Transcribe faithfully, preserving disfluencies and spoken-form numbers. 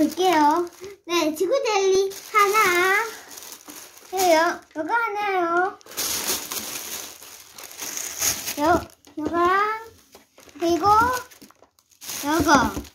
볼게요. 네, 지구 젤리 하나. 요, 요거 하나요. 요, 요거랑, 그리고, 요거.